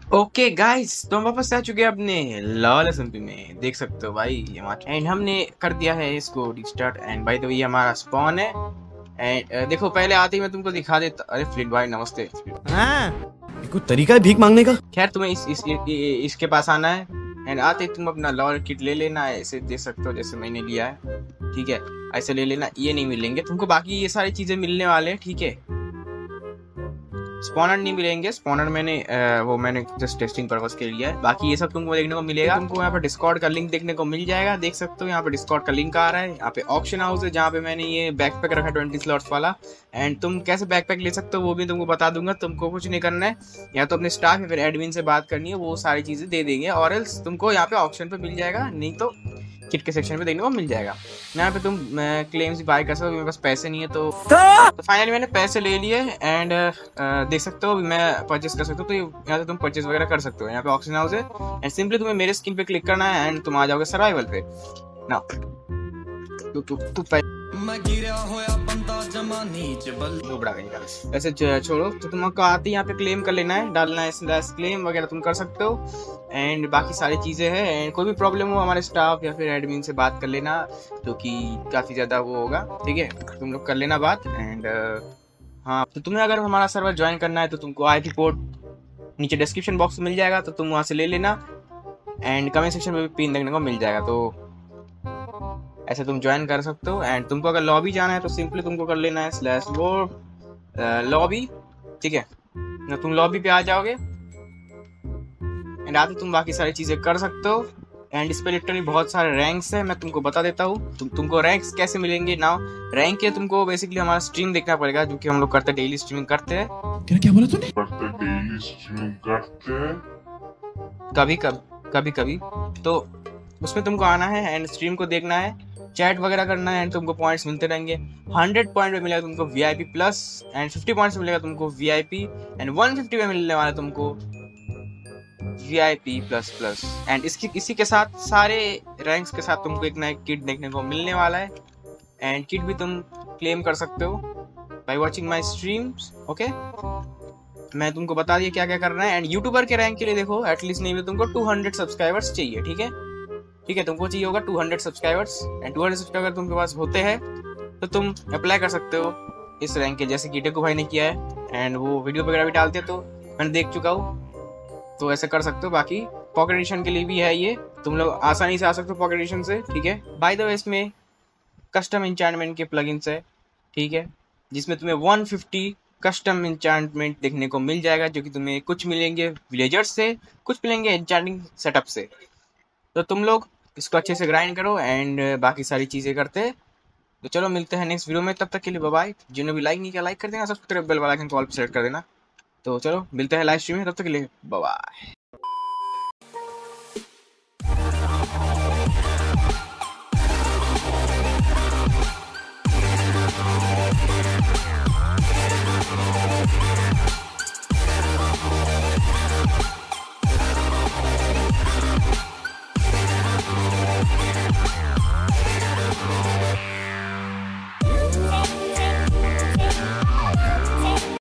Okay guys, तो हम वापस आ चुके हैं अपने लॉल एसएमपी में। देख सकते हो भाई हमारा, एंड हमने कर दिया है इसको रिस्टार्ट। एंड भाई तो ये हमारा स्पॉन है। एंड देखो, पहले आते ही मैं तुमको दिखा देता। अरे फ्लिट भाई नमस्ते। हाँ, ये कोई तरीका है भीख मांगने का? खैर तुम्हें इसके पास आना है। एंड आते ही तुम अपना लॉल किट ले लेना है। ऐसे देख सकते हो जैसे मैंने लिया है, ठीक है। ऐसे ले लेना, ये नहीं मिलेंगे तुमको, बाकी ये सारी चीजें मिलने वाले हैं, ठीक है। स्पॉनर नहीं मिलेंगे। स्पॉनर मैंने जस्ट टेस्टिंग पर्पस के लिए है। बाकी ये सब तुमको देखने को मिलेगा। तुमको यहाँ पर डिस्कॉर्ड का लिंक देखने को मिल जाएगा। देख सकते हो यहाँ पे डिस्कॉर्ड का लिंक आ रहा है। यहाँ पे ऑप्शन हाउस है जहाँ पे मैंने ये बैकपैक रखा 20 स्लॉट्स वाला। एंड तुम कैसे बैकपैक ले सकते हो वो भी तुमको बता दूंगा। तुमको कुछ नहीं करना है, या तो अपने स्टाफ या फिर एडमिन से बात करनी है, वो सारी चीजें दे देंगे। और एल्स तुमको यहाँ पे ऑप्शन पे मिल जाएगा, नहीं तो किट के सेक्शन पे देखने को मिल जाएगा। यहाँ पे तुम क्लेम्स बाय कर सकते हो। मेरे पास पैसे नहीं है तो फाइनली मैंने पैसे ले लिए। एंड देख सकते हो मैं परचेस कर सकता हूँ। तो यहाँ से तुम परचेस वगैरह कर सकते हो। यहाँ पे ऑप्शन हाउस है एंड सिंपली तुम्हें मेरे स्किन पे क्लिक करना है एंड तुम आ जाओगे सर्वाइवल पे ना। मैं गिरा होया बंदा जमा नीच बल बड़ा कहीं का वैसे छोड़ो। तो तुमको आते ही यहाँ पे क्लेम कर लेना है, डालना है स्लैश क्लेम वगैरह तुम कर सकते हो। एंड बाकी सारी चीज़ें हैं। एंड कोई भी प्रॉब्लम हो हमारे स्टाफ या फिर एडमिन से बात कर लेना, जो कि काफ़ी ज़्यादा वो होगा, ठीक है। तुम लोग कर लेना बात। एंड हाँ, तो तुम्हें अगर हमारा सर्वर ज्वाइन करना है तो तुमको आईपी पोर्ट नीचे डिस्क्रिप्शन बॉक्स में मिल जाएगा, तो तुम वहाँ से ले लेना। एंड कमेंट सेक्शन में भी पिन देखने को मिल जाएगा, तो ऐसे तुम ज्वाइन कर सकते हो। एंड तुमको अगर लॉबी जाना है तो सिंपली तुमको कर लेना है स्लैश वो लॉबी, ठीक है ना। तुम लॉबी पे आ जाओगे एंड आते तुम बाकी सारी चीज़ें कर सकते हो। एंड इस पे लिटरली बहुत सारे रैंक्स है, मैं तुमको बता देता हूँ। तुमको रैंक्स कैसे मिलेंगे ना। रैंक के तुमको बेसिकली हमारा स्ट्रीम देखना पड़ेगा, जो कि हम लोग करते डेली स्ट्रीमिंग करते हैं। क्या बोला तूने? कभी कभी कभी कभी तो उसमें तुमको आना है एंड स्ट्रीम को देखना है, चैट वगैरह करना है। एंड तुमको पॉइंट्स मिलते रहेंगे। 100 पॉइंट में मिलेगा तुमको वीआईपी प्लस, एंड 50 पॉइंट्स में मिलेगा तुमको वीआईपी, एंड 150 में मिलने वाला तुमको वीआईपी प्लस प्लस। एंड इसी के साथ सारे रैंक्स के साथ तुमको एक नया किट देखने को मिलने वाला है। एंड किट भी तुम क्लेम कर सकते हो by watching my streams, okay. मैं तुमको बता दिया क्या क्या करना है। एंड यूट्यूबर के रैंक के लिए देखो, एटलीस्ट नहीं भी तुमको 200 सब्सक्राइबर्स चाहिए, ठीक है। ठीक है, तुमको चाहिए होगा 200 सब्सक्राइबर्स। एंड 200 सब्सक्राइबर तुमके पास होते हैं तो तुम अप्लाई कर सकते हो इस रैंक के, जैसे कि टेको भाई ने किया है। एंड वो वीडियो वगैरह भी डालते हैं तो मैंने देख चुका हूँ, तो ऐसे कर सकते हो। बाकी पॉकेट एडिशन के लिए भी है ये, तुम लोग आसानी से आ सकते हो पॉकेट एडिशन से, ठीक है। बाय द वे इसमें कस्टम इंचैंटमेंट के प्लगइन्स है, ठीक है, जिसमें तुम्हें 150 कस्टम इंचैंटमेंट देखने को मिल जाएगा, जो कि तुम्हें कुछ मिलेंगे विलेजर्स से, कुछ मिलेंगे इंचैंटिंग सेटअप से। तो तुम लोग इसको अच्छे से ग्राइंड करो एंड बाकी सारी चीज़ें करते हैं। तो चलो मिलते हैं नेक्स्ट वीडियो में, तब तक के लिए बाय बाय। जिन्होंने भी लाइक नहीं किया लाइक कर देना, सबसे बेल वाला आइकन को ऑल पे सेलेक्ट कर देना। तो चलो मिलते हैं लाइव स्ट्रीम में, तब तक के लिए बाय बाय।